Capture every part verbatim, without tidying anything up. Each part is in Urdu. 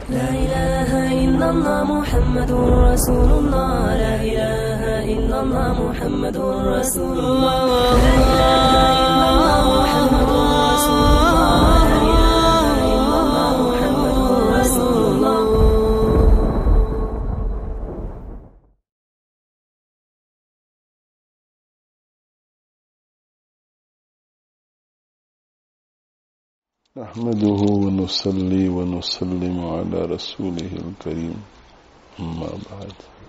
لا إله إلا الله محمد رسول الله لا إله إلا الله محمد رسول الله لا إله إلا الله محمد رسول الله لا إله إلا الله محمد رسول الله. نحمده ونصلي ونسلم على رسوله الكريم اما بعد.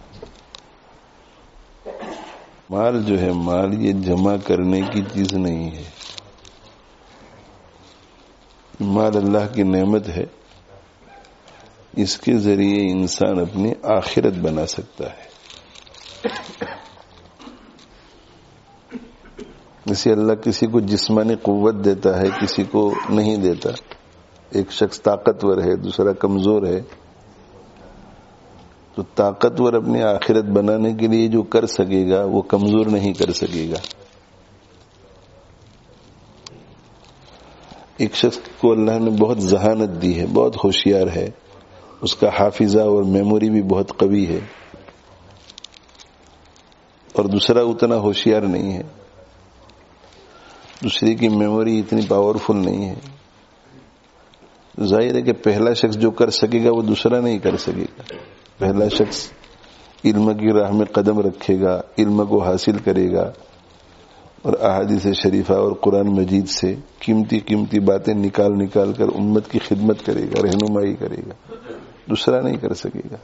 مال جو ہے مال یہ جمع کرنے کی چیز نہیں ہے. مال اللہ کی نعمت ہے. اس کے ذریعے انسان اپنی آخرت بنا سکتا ہے. جیسے اللہ کسی کو جسمانی قوت دیتا ہے کسی کو نہیں دیتا. ایک شخص طاقتور ہے دوسرا کمزور ہے تو طاقتور اپنی آخرت بنانے کے لیے جو کر سکے گا وہ کمزور نہیں کر سکے گا. ایک شخص کو اللہ نے بہت ذہانت دی ہے بہت ہوشیار ہے اس کا حافظہ اور میموری بھی بہت قوی ہے اور دوسرا اتنا ہوشیار نہیں ہے. دوسری کی میموری اتنی پاورفل نہیں ہے. ظاہر ہے کہ پہلا شخص جو کر سکے گا وہ دوسرا نہیں کر سکے گا. پہلا شخص علم کی راہ میں قدم رکھے گا علم کو حاصل کرے گا اور احادیث شریفہ اور قرآن مجید سے قیمتی قیمتی باتیں نکال نکال کر امت کی خدمت کرے گا رہنمائی کرے گا. دوسرا نہیں کر سکے گا.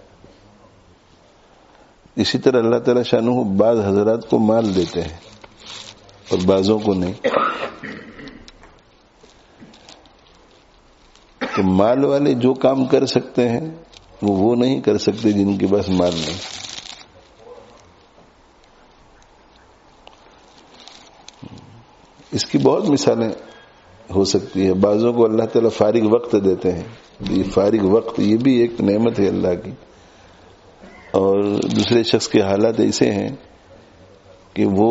اسی طرح اللہ تعالی شانہ بعض حضرات کو مال دیتے ہیں اور بعضوں کو نہیں. تو مال والے جو کام کر سکتے ہیں وہ وہ نہیں کر سکتے جن کے پاس مال نہیں. اس کی بہت مثالیں ہو سکتی ہے. بعضوں کو اللہ تعالیٰ فارغ وقت دیتے ہیں. یہ فارغ وقت یہ بھی ایک نعمت ہے اللہ کی. اور دوسرے شخص کے حالات ایسے ہیں کہ وہ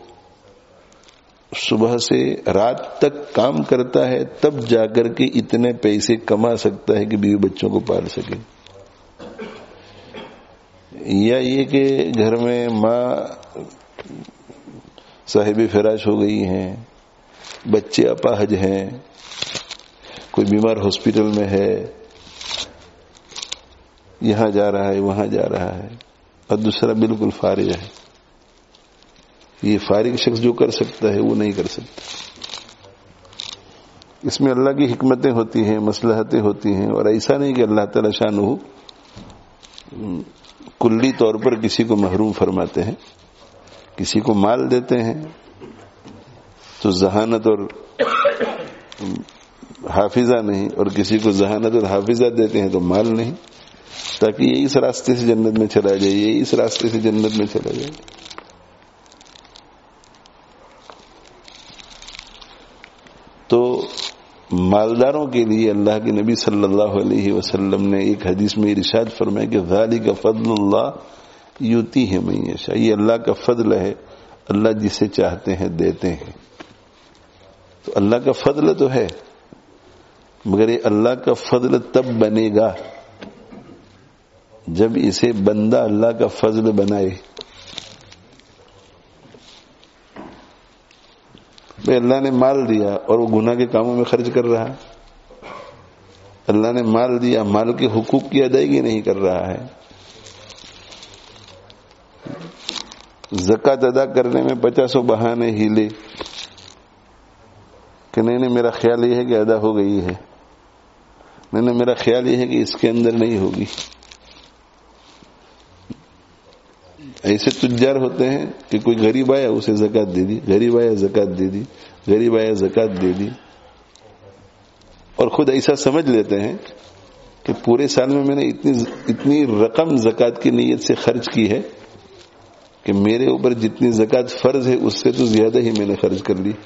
صبح سے رات تک کام کرتا ہے تب جا کر کے اتنے پیسے کما سکتا ہے کہ بیوی بچوں کو پال سکے. یا یہ کہ گھر میں ماں صاحب فراش ہو گئی ہیں بچے اپاہج ہیں کوئی بیمار ہاسپٹل میں ہے یہاں جا رہا ہے وہاں جا رہا ہے اور دوسرا بالکل فارغ ہے. یہ فارغ شخص جو کر سکتا ہے وہ نہیں کر سکتا. اس میں اللہ کی حکمتیں ہوتی ہیں مصلحتیں ہوتی ہیں اور ایسا نہیں کہ اللہ تعالی شانہ کلی طور پر کسی کو محروم فرماتے ہیں. کسی کو مال دیتے ہیں تو ذہانت اور حافظہ نہیں اور کسی کو ذہانت اور حافظہ دیتے ہیں تو مال نہیں تاکہ یہ اس راستے سے جنت میں چلا جائے یہ اس راستے سے جنت میں چلا جائے. تو مالداروں کے لیے اللہ کے نبی صلی اللہ علیہ وسلم نے ایک حدیث میں ارشاد فرمایا کہ ذالک فضل اللہ یؤتیہ من یشاء. یہ اللہ کا فضل ہے اللہ جسے چاہتے ہیں دیتے ہیں. تو اللہ کا فضل تو ہے مگر یہ اللہ کا فضل تب بنے گا جب اسے بندہ اللہ کا فضل بنائے. بھئی اللہ نے مال دیا اور وہ گناہ کے کاموں میں خرچ کر رہا ہے. اللہ نے مال دیا مال کے حقوق کی ادائیگی نہیں کر رہا ہے. زکوٰۃ ادا کرنے میں پچاسوں بہانے ہیلے کہ نہیں نہیں میرا خیال یہ ہے کہ ادا ہو گئی ہے نہیں نہیں میرا خیال یہ ہے کہ اس کے اندر نہیں ہوگی. ایسے تجار ہوتے ہیں کہ کوئی غریب آیا اسے زکوٰۃ دے دی غریب آیا زکوٰۃ دے دی غریب آیا زکوٰۃ دے دی اور خود ایسا سمجھ لیتے ہیں کہ پورے سال میں میں نے اتنی اتنی رقم زکوٰۃ کی نیت سے خرچ کی ہے کہ میرے اوپر جتنی زکوٰۃ فرض ہے اس سے تو زیادہ ہی میں نے خرچ کر لی.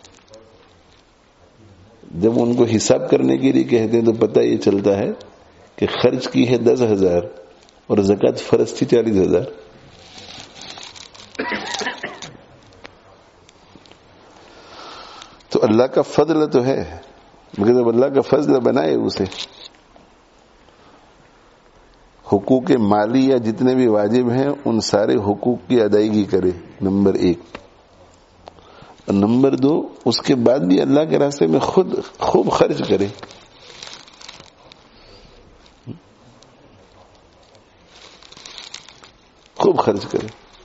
جب ان کو حساب کرنے کے لیے کہتے ہیں تو پتہ یہ چلتا ہے کہ خرچ کی ہے دس ہزار اور زکوٰۃ فرض تھی چالیس ہزار. تو اللہ کا فضل تو ہے مگر جب اللہ کا فضل بنائے اسے حقوق مالی یا جتنے بھی واجب ہیں ان سارے حقوق کی ادائیگی کرے، نمبر ایک. اور نمبر دو، اس کے بعد بھی اللہ کے راستے میں خود خوب خرچ کرے. خوب خرچ کرے.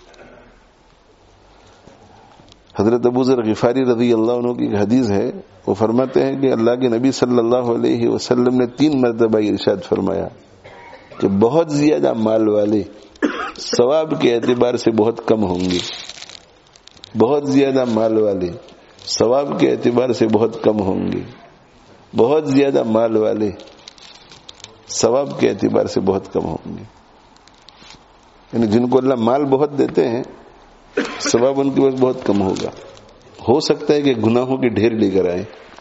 حضرت ابو ذر غفاری رضی اللہ عنہ کی ایک حدیث ہے، وہ فرماتے ہیں کہ اللہ کے نبی صلی اللہ علیہ وسلم نے تین مرتبہ ارشاد فرمایا کہ بہت زیادہ مال والے ثواب کے اعتبار سے بہت کم ہوں گے. بہت زیادہ مال والے ثواب کے اعتبار سے بہت کم ہوں گے. بہت زیادہ مال والے ثواب کے اعتبار سے بہت کم ہوں گے. یعنی جن کو اللہ مال بہت دیتے ہیں ثواب ان کے پاس بہت کم ہوگا. ہو سکتا ہے کہ گناہوں کی ڈھیر لے کر آئے،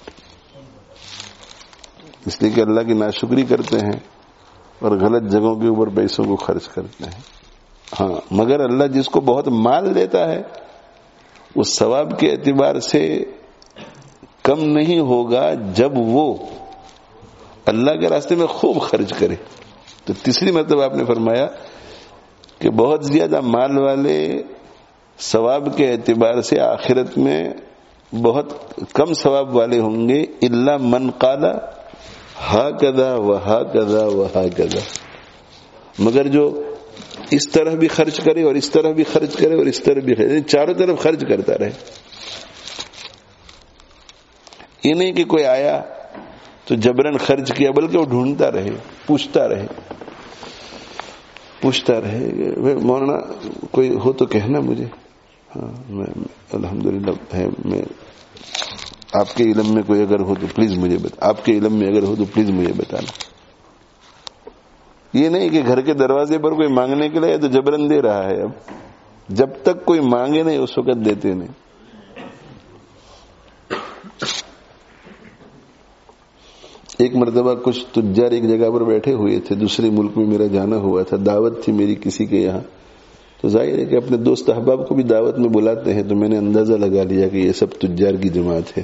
اس لیے کہ اللہ کی ناشکری کرتے ہیں اور غلط جگہوں کے اوپر پیسوں کو خرچ کرتے ہیں. ہاں، مگر اللہ جس کو بہت مال دیتا ہے اس ثواب کے اعتبار سے کم نہیں ہوگا جب وہ اللہ کے راستے میں خوب خرچ کرے. تو تیسری مرتبہ آپ نے فرمایا کہ بہت زیادہ مال والے ثواب کے اعتبار سے آخرت میں بہت کم ثواب والے ہوں گے، الا من قال ہاکذا وہاکذا وہاکذا، مگر جو اس طرح بھی خرچ کرے اور اس طرح بھی خرچ کرے اور اس طرح بھی خرچ، چاروں طرف خرچ کرتا رہے. یہ نہیں کہ کوئی آیا تو جبرن خرچ کیا، بلکہ وہ ڈھونڈتا رہے، پوچھتا رہے پوچھتا رہے مولانا کوئی ہو تو کہنا مجھے. ہاں میں الحمدللہ ہے، میں آپ کے علم میں کوئی اگر ہو تو پلیز مجھے بتا، آپ کے علم میں اگر ہو تو پلیز مجھے بتانا. یہ نہیں کہ گھر کے دروازے پر کوئی مانگنے کے لیے تو جبرن دے رہا ہے. اب جب تک کوئی مانگے نہیں اس وقت دیتے نہیں. ایک مرتبہ کچھ تجار ایک جگہ پر بیٹھے ہوئے تھے، دوسرے ملک میں میرا جانا ہوا تھا، دعوت تھی میری کسی کے یہاں. تو ظاہر ہے کہ اپنے دوست احباب کو بھی دعوت میں بلاتے ہیں، تو میں نے اندازہ لگا لیا کہ یہ سب تجار کی جماعت ہے.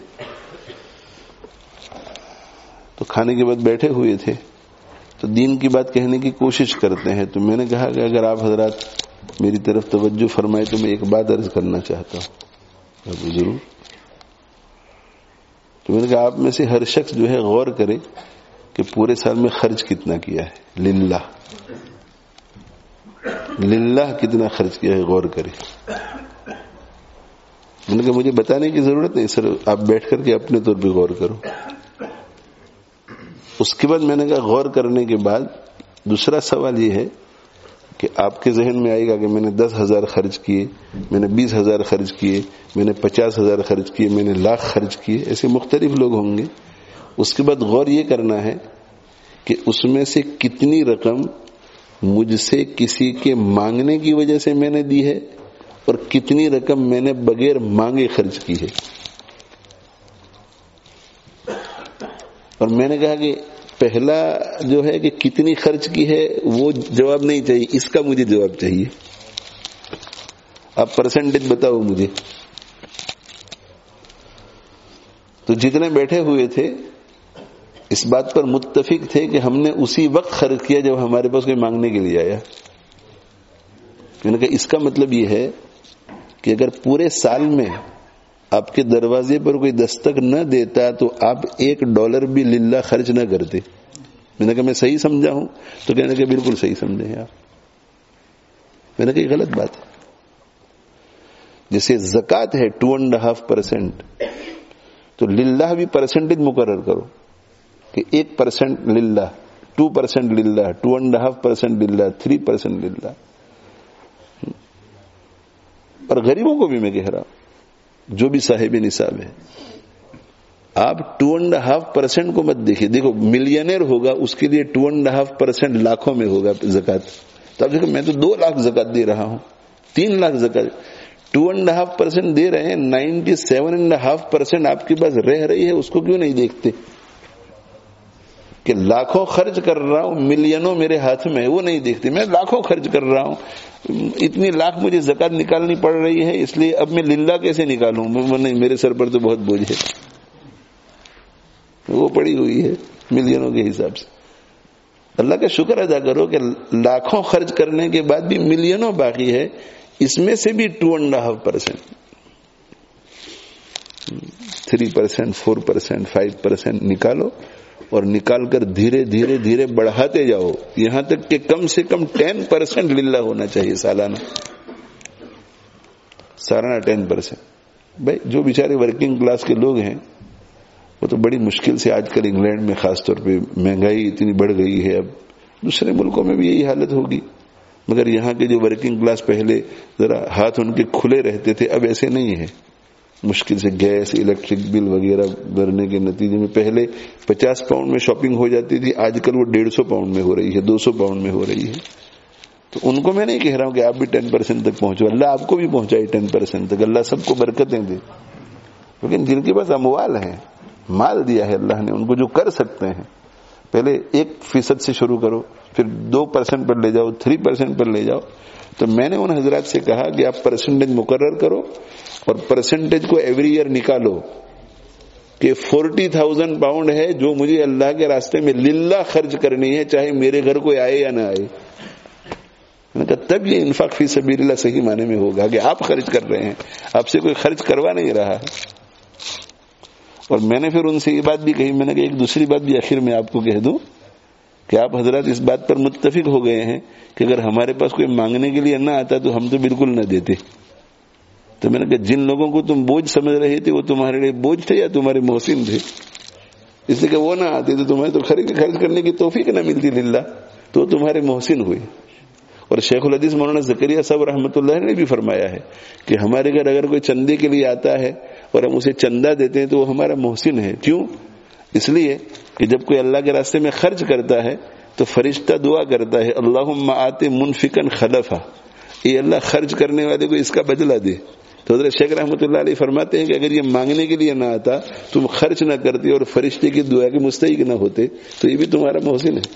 تو کھانے کے بعد بیٹھے ہوئے تھے تو دین کی بات کہنے کی کوشش کرتے ہیں. تو میں نے کہا کہ اگر آپ حضرات میری طرف توجہ فرمائے تو میں ایک بات عرض کرنا چاہتا ہوں. ضرور. تو میں نے کہا آپ میں سے ہر شخص جو ہے غور کرے کہ پورے سال میں خرچ کتنا کیا ہے، للہ للہ کتنا خرچ کیا ہے، غور کرے. میں نے کہا مجھے بتانے کی ضرورت نہیں سر، آپ بیٹھ کر کے اپنے طور پہ غور کرو. اس کے بعد میں نے کہا غور کرنے کے بعد دوسرا سوال یہ ہے کہ آپ کے ذہن میں آئے گا کہ میں نے دس ہزار خرچ کیے، میں نے بیس ہزار خرچ کیے، میں نے پچاس ہزار خرچ کیے، میں نے لاکھ خرچ کیے. ایسے مختلف لوگ ہوں گے. اس کے بعد غور یہ کرنا ہے کہ اس میں سے کتنی رقم مجھ سے کسی کے مانگنے کی وجہ سے میں نے دی ہے اور کتنی رقم میں نے بغیر مانگے خرچ کی ہے. اور میں نے کہا کہ پہلا جو ہے کہ کتنی خرچ کی ہے وہ جواب نہیں چاہیے، اس کا مجھے جواب چاہیے. آپ پرسنٹیج بتاؤ مجھے. تو جتنے بیٹھے ہوئے تھے اس بات پر متفق تھے کہ ہم نے اسی وقت خرچ کیا جب ہمارے پاس کوئی مانگنے کے لیے آیا. میں نے کہا اس کا مطلب یہ ہے کہ اگر پورے سال میں آپ کے دروازے پر کوئی دستک نہ دیتا تو آپ ایک ڈالر بھی للہ خرچ نہ کرتے. میں نے کہا میں صحیح سمجھا ہوں؟ تو کہنے کہ بالکل صحیح سمجھے ہیں آپ. میں نے کہا یہ غلط بات ہے. جیسے زکوٰۃ ہے ٹو اینڈ ہاف پرسینٹ، تو للہ بھی پرسنٹیج مقرر کرو کہ ایک پرسینٹ للہ، ٹو پرسینٹ للہ، ٹو اینڈ ہاف پرسینٹ للہ، تھری پرسینٹ للہ. اور غریبوں کو بھی میں کہہ رہا ہوں جو بھی صاحب نصاب ہے، آپ ٹو اینڈ ہاف پرسینٹ کو مت دیکھیے. دیکھو ملینئر ہوگا اس کے لیے ٹو اینڈ ہاف پرسینٹ لاکھوں میں ہوگا زکات. تو آپ دیکھو میں تو دو لاکھ زکات دے رہا ہوں، تین لاکھ زکات. ٹو اینڈ ہاف پرسینٹ دے رہے ہیں، ninety seven and half percent آپ کے پاس رہ رہی ہے، اس کو کیوں نہیں دیکھتے کہ لاکھوں خرچ کر رہا ہوں، ملینوں میرے ہاتھ میں، وہ نہیں دیکھتے. میں لاکھوں خرچ کر رہا ہوں، اتنی لاکھ مجھے زکات نکالنی پڑ رہی ہے، اس لیے اب میں للہ کیسے نکالوں؟ نہیں، میرے سر پر تو بہت بوجھ ہے، وہ پڑی ہوئی ہے ملینوں کے حساب سے. اللہ کا شکر ادا کرو کہ لاکھوں خرچ کرنے کے بعد بھی ملینوں باقی ہے، اس میں سے بھی two and half percent three percent four percent five percent نکالو اور نکال کر دھیرے دھیرے دھیرے بڑھاتے جاؤ یہاں تک کہ کم سے کم ٹین پرسینٹ للہ ہونا چاہیے سالانہ سالانہ ٹین پرسینٹ بھائی جو بیچارے ورکنگ کلاس کے لوگ ہیں وہ تو بڑی مشکل سے آج کل انگلینڈ میں خاص طور پہ مہنگائی اتنی بڑھ گئی ہے، اب دوسرے ملکوں میں بھی یہی حالت ہوگی، مگر یہاں کے جو ورکنگ کلاس پہلے ذرا ہاتھ ان کے کھلے رہتے تھے اب ایسے نہیں ہے، مشکل سے گیس الیکٹرک بل وغیرہ بھرنے کے نتیجے میں پہلے پچاس پاؤنڈ میں شاپنگ ہو جاتی تھی، آج کل وہ ڈیڑھ سو پاؤنڈ میں ہو رہی ہے، دو سو پاؤنڈ میں ہو رہی ہے. تو ان کو میں نہیں کہہ رہا ہوں کہ آپ بھی ٹین پرسینٹ تک پہنچو، اللہ آپ کو بھی پہنچائے ٹین پرسینٹ تک، اللہ سب کو برکتیں دے. لیکن جن کے پاس اموال ہیں، مال دیا ہے اللہ نے ان کو، جو کر سکتے ہیں، پہلے ایک فیصد سے شروع کرو، پھر دو پرسینٹ پر لے جاؤ، تھری پرسینٹ پر لے جاؤ. تو میں نے ان حضرات سے کہا کہ آپ پرسنٹیج مقرر کرو اور پرسنٹیج کو ایوری ایئر نکالو کہ فورٹی تھاؤزینڈ پاؤنڈ ہے جو مجھے اللہ کے راستے میں للہ خرچ کرنی ہے، چاہے میرے گھر کوئی آئے یا نہ آئے. میں نے کہا تب یہ انفاق فی سبیل اللہ صحیح معنی میں ہوگا کہ آپ خرچ کر رہے ہیں، آپ سے کوئی خرچ کروا نہیں رہا. اور میں نے پھر ان سے یہ بات بھی کہی، میں نے کہا ایک دوسری بات بھی آخر میں آپ کو کہہ دوں کہ آپ حضرات اس بات پر متفق ہو گئے ہیں کہ اگر ہمارے پاس کوئی مانگنے کے لیے نہ آتا تو ہم تو بالکل نہ دیتے. تو میں نے کہا جن لوگوں کو تم بوجھ سمجھ رہے تھے وہ تمہارے لیے بوجھ تھے یا تمہارے محسن تھے؟ اس لیے کہ وہ نہ آتے تو تمہیں تو خرید خرچ کرنے کی توفیق نہ ملتی للہ، تو تمہارے محسن ہوئے. اور شیخ الحدیث مولانا زکریا صاحب رحمۃ اللہ نے بھی فرمایا ہے کہ ہمارے گھر اگر کوئی چندے کے لیے آتا ہے اور ہم اسے چندہ دیتے ہیں تو وہ ہمارا محسن ہے. کیوں؟ اس لیے کہ جب کوئی اللہ کے راستے میں خرچ کرتا ہے تو فرشتہ دعا کرتا ہے اللہم آتے منفقا خلفا، اے اللہ خرچ کرنے والے کو اس کا بدلہ دے. تو حضرت شیخ رحمۃ اللہ علیہ فرماتے ہیں کہ اگر یہ مانگنے کے لیے نہ آتا، تم خرچ نہ کرتے اور فرشتے کی دعا کے مستحق نہ ہوتے تو یہ بھی تمہارا محسن ہے.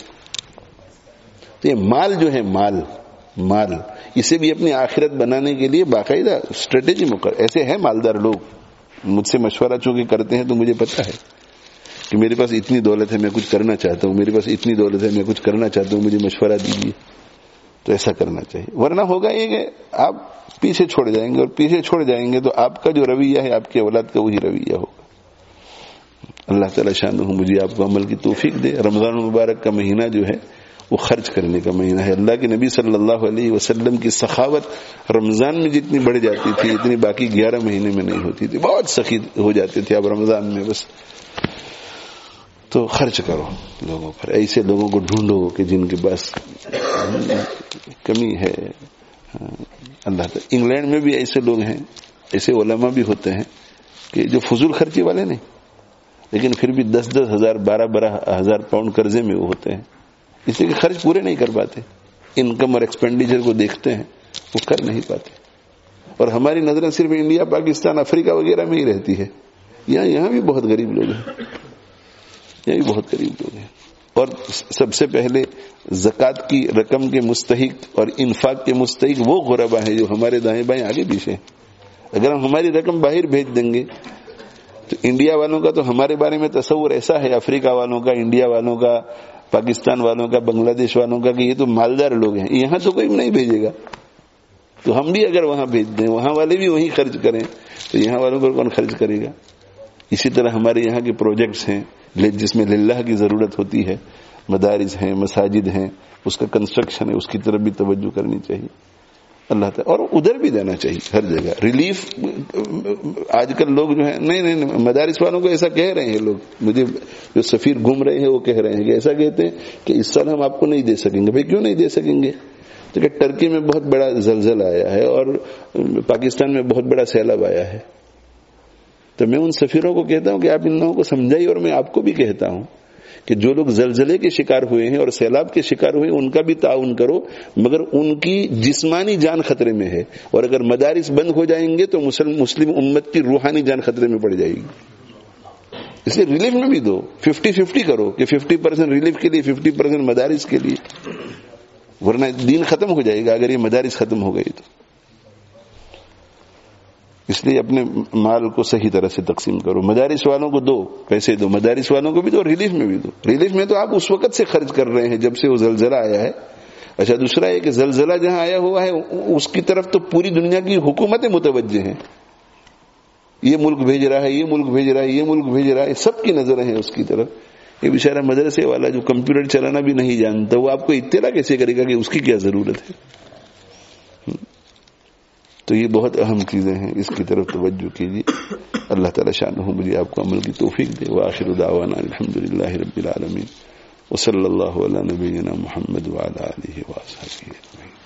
تو یہ مال جو ہے مال مال اسے بھی اپنی آخرت بنانے کے لیے باقاعدہ اسٹریٹجی مقرر. ایسے ہیں مالدار لوگ، مجھ سے مشورہ چونکہ کرتے ہیں تو مجھے پتا ہے کہ میرے پاس اتنی دولت ہے میں کچھ کرنا چاہتا ہوں، میرے پاس اتنی دولت ہے میں کچھ کرنا چاہتا ہوں، مجھے مشورہ دیجیے. تو ایسا کرنا چاہیے، ورنہ ہوگا یہ کہ آپ پیچھے چھوڑ جائیں گے، اور پیچھے چھوڑ جائیں گے تو آپ کا جو رویہ ہے آپ کی اولاد کا وہی رویہ ہوگا. اللہ تعالی شانہ مجھے آپ کو عمل کی توفیق دے. رمضان المبارک کا مہینہ جو ہے وہ خرچ کرنے کا مہینہ ہے. اللہ کے نبی صلی اللہ علیہ وسلم کی سخاوت رمضان میں جتنی بڑھ جاتی تھی اتنی باقی گیارہ مہینے میں نہیں ہوتی تھی. بہت سخی ہو جاتے تھے اب رمضان میں بس. تو خرچ کرو لوگوں پر، ایسے لوگوں کو ڈھونڈو کہ جن کے پاس کمی ہے. اللہ تعالی انگلینڈ میں بھی ایسے لوگ ہیں، ایسے علماء بھی ہوتے ہیں کہ جو فضول خرچی والے نہیں، لیکن پھر بھی دس دس ہزار بارہ بارہ ہزار پاؤنڈ قرضے میں وہ ہوتے ہیں، اس لیے کہ خرچ پورے نہیں کر پاتے. انکم اور ایکسپینڈیچر کو دیکھتے ہیں وہ کر نہیں پاتے. اور ہماری نظریں صرف انڈیا پاکستان افریقہ وغیرہ میں ہی رہتی ہے. یہاں یہاں بھی بہت غریب لوگ ہیں، یہاں بھی بہت غریب لوگ ہیں. اور سب سے پہلے زکوٰۃ کی رقم کے مستحق اور انفاق کے مستحق وہ غربا ہیں جو ہمارے دائیں بائیں آگے پیچھے ہیں. اگر ہم ہماری رقم باہر بھیج دیں گے تو انڈیا والوں کا تو ہمارے بارے میں تصور ایسا ہے، افریقہ والوں کا، انڈیا والوں کا، پاکستان والوں کا، بنگلہ دیش والوں کا، کہ یہ تو مالدار لوگ ہیں، یہاں تو کوئی نہیں بھیجے گا. تو ہم بھی اگر وہاں بھیج دیں، وہاں والے بھی وہیں خرچ کریں تو یہاں والوں پر کون خرچ کرے گا؟ اسی طرح ہمارے یہاں کے پروجیکٹس ہیں جس میں للہ کی ضرورت ہوتی ہے، مدارس ہیں، مساجد ہیں، اس کا کنسٹرکشن ہے، اس کی طرف بھی توجہ کرنی چاہیے. اللہ تعالیٰ اور ادھر بھی دینا چاہیے ہر جگہ. ریلیف آج کل لوگ جو ہیں نہیں نہیں مدارس والوں کو ایسا کہہ رہے ہیں لوگ، مجھے جو سفیر گھوم رہے ہیں وہ کہہ رہے ہیں کہ ایسا کہتے ہیں کہ اس سال ہم آپ کو نہیں دے سکیں گے. بھائی کیوں نہیں دے سکیں گے؟ تو کہ ٹرکی میں بہت بڑا زلزلہ آیا ہے اور پاکستان میں بہت بڑا سیلاب آیا ہے. تو میں ان سفیروں کو کہتا ہوں کہ آپ ان لوگوں کو سمجھائیے، اور میں آپ کو بھی کہتا ہوں کہ جو لوگ زلزلے کے شکار ہوئے ہیں اور سیلاب کے شکار ہوئے ہیں ان کا بھی تعاون کرو، مگر ان کی جسمانی جان خطرے میں ہے. اور اگر مدارس بند ہو جائیں گے تو مسلم مسلم امت کی روحانی جان خطرے میں پڑ جائے گی. اس لیے ریلیف میں بھی دو، ففٹی ففٹی کرو کہ ففٹی پرسینٹ ریلیف کے لیے، ففٹی پرسینٹ مدارس کے لیے، ورنہ دین ختم ہو جائے گا اگر یہ مدارس ختم ہو گئی تو. اس لیے اپنے مال کو صحیح طرح سے تقسیم کرو. مدارس والوں کو دو پیسے دو, مدارس والوں کو بھی دو اور ریلیف میں بھی دو. ریلیف میں تو آپ اس وقت سے خرچ کر رہے ہیں جب سے وہ زلزلہ آیا ہے. اچھا دوسرا ہے کہ زلزلہ جہاں آیا ہوا ہے اس کی طرف تو پوری دنیا کی حکومتیں متوجہ ہیں, یہ ملک بھیج رہا ہے, یہ ملک بھیج رہا ہے, یہ ملک بھیج رہا ہے, سب کی نظریں ہیں اس کی طرف. یہ بیچارہ مدرسے والا جو کمپیوٹر چلانا بھی نہیں جانتا وہ آپ کو اطلاع کیسے کرے گا کہ اس کی کیا ضرورت ہے؟ تو یہ بہت اہم چیزیں ہیں, اس کی طرف توجہ کیجیے. اللہ تعالی شانہ مجھے آپ کو عمل کی توفیق دے. وآخر دعوانا الحمدللہ رب العالمین وصلی اللہ علی نبینا محمد وعلی آلہ وصحبہ اجمعین.